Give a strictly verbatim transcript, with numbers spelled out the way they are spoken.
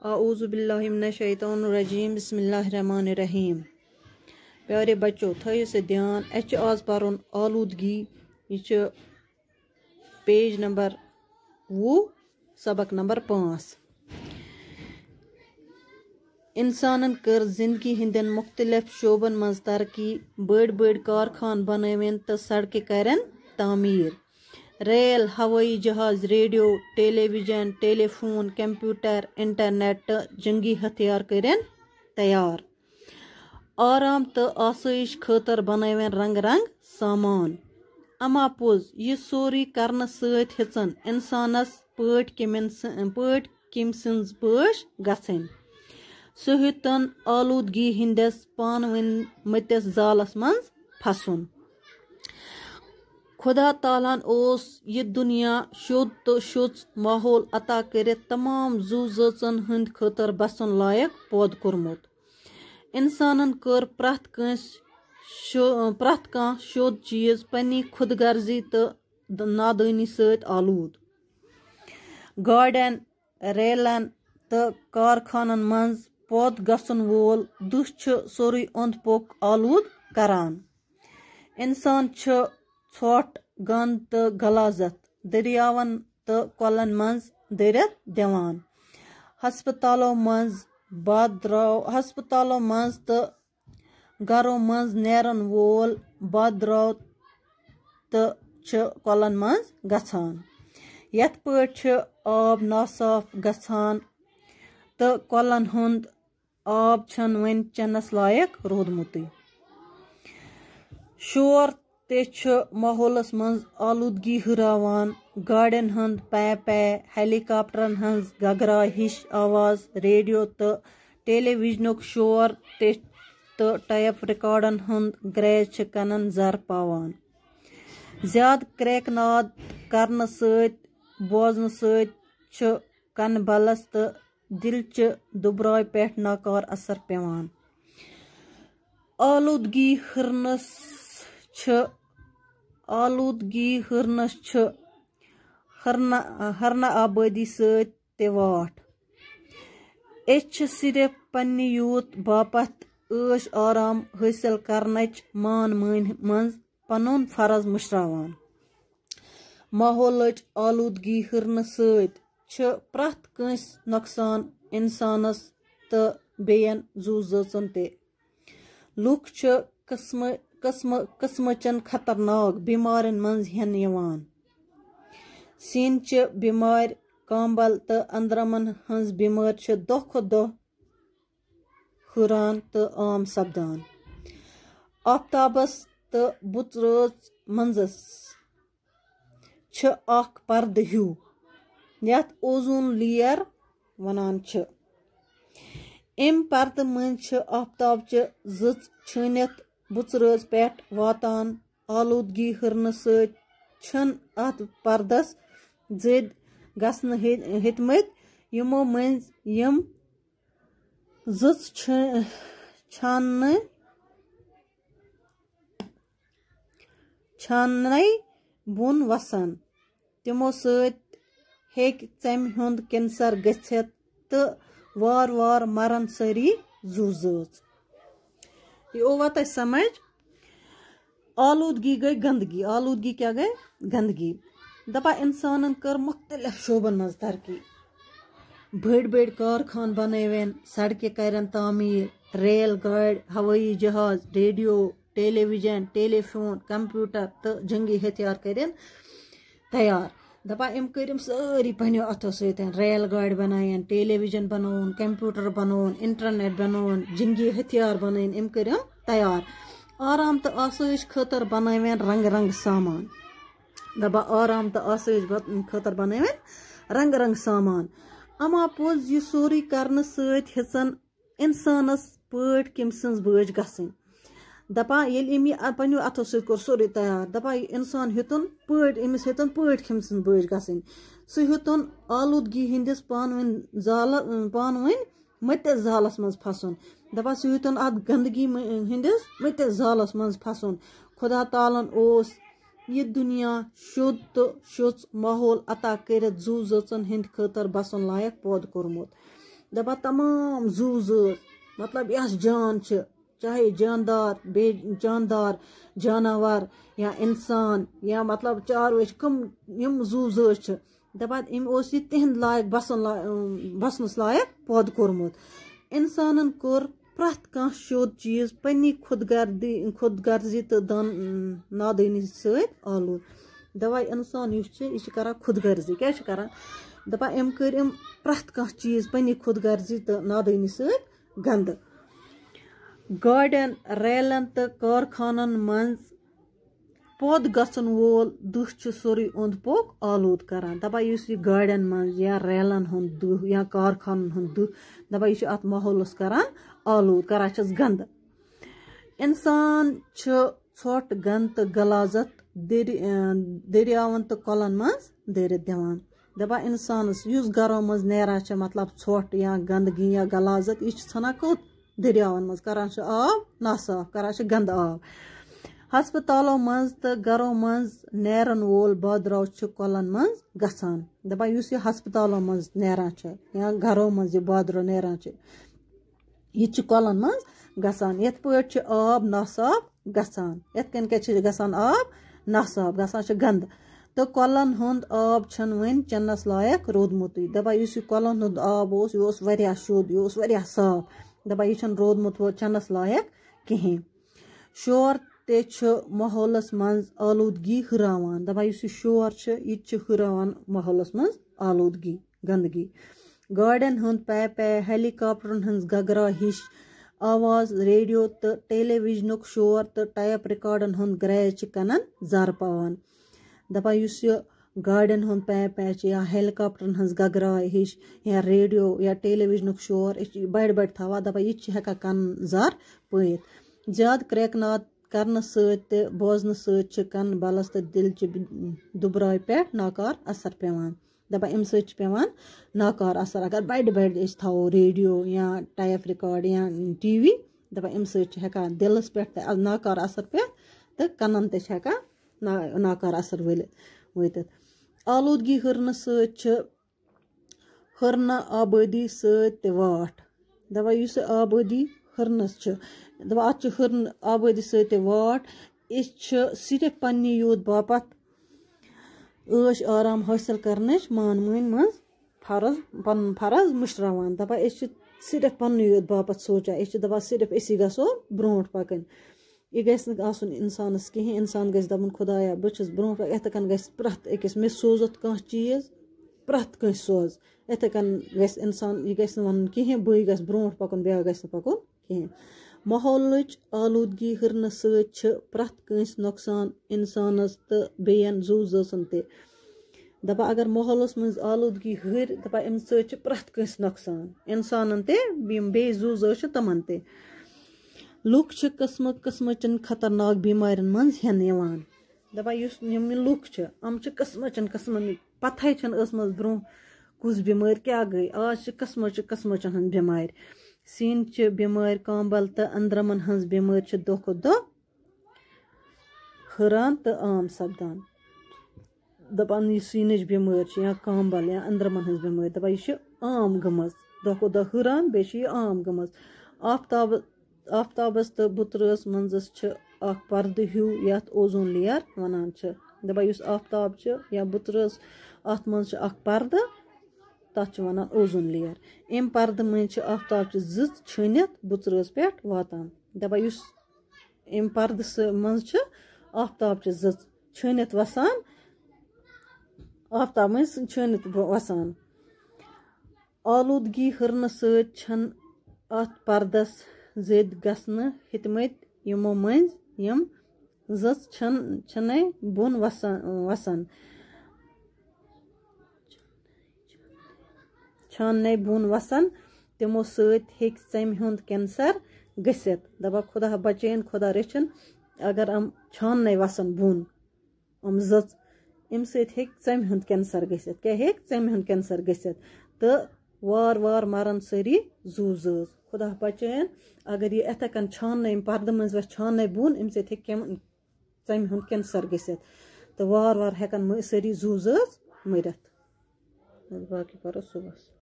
आऊज़ु बिल्लाहि मिनश शैतानिर रजीम बिस्मिल्लाहिर्रहमानिर रहीम। प्यारे बच्चों थयो से ध्यान एच आज परुन आलूदगी यह पेज नंबर वो सबक नंबर पाँच। इंसानन कर जिंदगी हिंदन मुख्तलिफ शोबन मज तरक्की बड़ बड़ कारखान बनवेन तो सड़कें करन तामीर। रेल हवाई जहाज radio television telephone computer internet जंगी हथियार करन तैयार। आराम तो आसाइश खतर बनवेन रंग रंग सामान। अमा पोज यह सोरी करन सत हिचन इंसानस पट किमिन पट किम सिंज पश गछन सह हेतन आलूदगी हिंदस पानवन मतिस जालस मज फसन। खुदा तालान ओस यह दुनिया शुद्ध तो शुच माहौल अता कर तमाम जू जन हंद खतर बसन लायक पौध कोरमुत। इंसानन कर प्रथ कंस प्रथ कह शुद्ध चीज पन्नी खुदगर्जी तो नादानी सत आलूद। गाड़न रेलन तो कारखानन मज पौध गसन वोल दुश सोरी अंद पोक आलूद करान। इंसान छोट गंद तो गलाजत दरियावन तो कलन मज दरित दिवान। हस्पतालों मज बदराव हस्पतालों मज तो घरों मज नेरन वोल बदराव तो कलन मज गछान। यथ पट आब नासाफ गछान तो कलन हुंद आब छन वन चनस लायक रोदमुत। शोर ते माहौलस मज आलूदगी हुरावान। गाड़न हंद पै पै हेलीकॉप्टरन हंज गगरा हिश आवाज रेडियो तो टेलीविजनुक शोर ते तो टैप रिकॉर्डन हंद ग्रेज कनन जर पावान। ज्याद क्रैकनाद करन सत बोजन सत कन बलस तो दिल च दुबराय पेट नाकार असर पेवान। आलूदगी हरनस छ आलूदगी हरनस छ हरना हरना आबादी सत ते वाट। एछ सिर्फ पन्नी यूत बापत ऐश आराम हासिल करनच मान मान मंज पनुन फर्ज मुशरावान। माहौलच आलूदगी हरन सत छ प्रथ कंस नुकसान इंसानस तो बेयन जू जन ते। लुक छ किस्म किस्म किस्मचन खतरनाक बीमारन मज हेन यवान। सीन च बीमार कांबल तो अंदरमन हंज बीमार छ दो खो दो हुरान तो आम सपदान। आफ्ताबस तो बुतरोज मंजस छ अख पर्द हू यथ ओजोन लेयर वनान छ। एम पर्द मज छ आफ्ताब च जच छनित बुचरज पेट वातान। आलूदगी हरन सत छन अत पर्दस जद गसन हेतमत यमो मज यम जच छान छान बुन वसान। तिमो सत हेक चम हुंद कैंसर गछित तो वार वार मरन सारी जू जच। ये ओवा तक समझ। आलूदगी गई गंदगी। आलूदगी क्या गई गंदगी। दपा इंसानन कर मुख्तलिफ शोबन मज तरक्की बड़ बड़ कारखान बनवेन सड़कें करन तामीर। रेल गाड़ हवाई जहाज रेडियो टेलीविजन टेलीफोन कंप्यूटर तो जंगी हथियार करन तैयार। दपा इम करिम सारी पनो अथो सतन रेल गाड़ बनायन टेलीविजन बनोन कंप्यूटर बनोन इंटरनेट बनोन जंगी हथियार बनायन इम करिम तैयार। आराम तो आसाइश खतर बनवेन रंग रंग सामान। दपा आराम तो आसाइश खतर बनवेन रंग रंग सामान। अमा पोज यह सोरी करन सत हिचन इंसानस पट किम सिंज बज गसन। दपा ये पनो अथो सर सोरे तैयार। दपा इंसान हेतुन पट अमिस हेतुन पट खिम सिंज बज गसन। सह हेतुन आलूदगी हिंदिस पानवन जाल पानवन मतिस जालस मज फसन। दपा सह हेतुन अत गंदगी हिंदिस मतिस जालस मज फसन। खुदा तालन ओस यह दुनिया शुद्ध तो शुच माहौल अता कर जू जन हंद खतर बसन लायक पौध कोरमुत। दपा तमाम जू ज़ात मतलब यस जान छ चाहे जानदार बे जानदार जानवर या इंसान या मतलब चारवे कम यम जू ज़ात छ दपा इम ओस ये तिहंद लायक बसन बसनस लायक पौध कोरमुत इंसानन कोर प्रथ कह शोध चीज पन्नी खुदगर्दी खुदगर्जी तो दान नादानी सत आलूद दवा इंसान यह कर खुदगर्जी क्या कर दपा अम कर अम प्रथ कह चीज पन्नी खुदगर्जी तो नादानी सत गंद गाड़न रेलन तो कारखानन मज पौध गसन वोल दुह सोरी ओंद पोक आलूद करान दपा इस यह गाड़न मज या रेलन हुंद दुह या कारखानन हुंद दुह दपा यह अत माहौलस करान आलूद करान छस गंद इंसान छोट गंद तो गलाजत दरियावन तो कलन मज दरित दिवान दपा इंसानस युस गरों मज नेरा मतलब छोट या गंदगी या गलाजत यह छना कोत दरियावन मज करान आब नासाफ करान गंद आब हस्पतालों मज तो घरों मज नेरन वोल बदराव कलन मज गसान दपा युस यह हस्पतालों मज नेरान या घरों मज यह बदराव नेरान यह कलन मज गसान यथ पे आब नासाफ गसान यथ कन क्या गसान आब नासाफ गसान गंद तो कलन हुंद आब छन वन चन्नस लायक रोदमुत दपा युस यह कलन हुंद आब ओस यह ओस वारिया शुद्ध यह ओस वारिया साफ दपा यह छन रोदमुत वो चन्नस लायक कहीं शोर ते माहौलस मज आलूदगी हुरावान दपा यह शोर यह हुरावान माहौलस मज आलूदगी गंदगी गाड़न हुंद पै पै हेलीकॉप्टरन हंस गगरा हिश आवाज रेडियो तो टेलीविजनुक शोर तो टाइप रिकॉर्डन हुंद ग्रैज कनन जर पावान दपा यह गाड़न हुंद पै पै या हेलीकॉप्टरन हंस गगरा हिश या रेडियो या टेलीविजनुक शोर बड़ बड़ थवा दपा यह हेका कन जर पैत ज्यादा क्रैकनाद करने सत बोजन सत कन बलस तो दिल दुबराय पे नाकार असर पेवान दपा अम सवान नाकार असर अगर बड़ बड़ थो रेडियो या टाइप रिकॉर्ड या टीवी दपा अम सका दिलस पे नाकार असर पे तो कनन तेका नाकार असर वल वत आलूदगी हुरन हुरन आबादी सत वाट दपा इस आबादी हुरनस दपा अत हुरन आबादी सत वाट इस सिर्फ पन्ने यूत बापत ऐश आराम हासिल करने मान मन मज फर्ज पन फर्ज मुशरावान दपा सिर्फ पन्ने यूत बापत सोचा दपा सिर्फ असी गो ब्रोट पकन यह गसन इंसानस कहें इंसान गस दपन खुदाया बस ब्रोट यथ कन गस प्रथ अकिस मे सोजत कह चीज प्रथ कह सोज यथ कन गस इंसान यह गस वन कहें बे गस ब्रोट पकन ब्या गस पकन कहें माहौलच आलूदगी हुरन सत प्रथ कंस नुकसान इंसानस तो बेन जू ज़ासन ते दपा अगर माहौलस मज आलूदगी हुर दपा अम सत प्रथ कंस नुकसान इंसानन ते बे जू ज़ात तमन ते लुक किस्म किस्म चन खतरनाक बीमारियन मज हेन यवान दपा युस यम लुक अम किस्म चन किस्म पता च ब्रो कुछ बीमार क्या गई आज किस्म किस्म चन बीमार सीन बीमार कांबल तो अंदरमन हंस बीमार दो खो दो हुरान तो आम सपदान दपान यह सीन बीमार या कांबल या अंदरमन हंस बीमार दपा यह आम गमज दो खो दो हुरान बे आम गमज आफ्ताब आफ्ताबस तो बुतरस मंजस पर्द हूँ यथ ओजोन लेयर वनान दपा इस आफ्ताब या बुतरस अत मज पर्द तथ वनान ओजोन लेयर अम पर्द मज आफ्ताब जिज छनित बुतरस पे वातान दपा इस अम पर्द मज आफ्ताब जिज छनित वसान आफ्ताब मज छनित वसान आलूदगी हुरन सत अत पर्दस जद गसन हितमत यमो मज यम जस छन बोन वसन वसन छान बोन वसन तमो सत हेक चम हुंद कैंसर गसित दपा खुदा बचन खुदा रचन अगर हम छान वसन बोन हम जच अम सत हेक चम हुंद कैंसर गसित क्या हेक चम हुंद कैंसर गसित तो वार वार मरन सारी जू ज़ात खुदा बचन अगर यह यथ कन छान पर्द मज छान बोन अम सत चम हुंद कैंसर गसित तो वार वार हेकन सारी जू ज़ात मरित बाकी करो सुबह।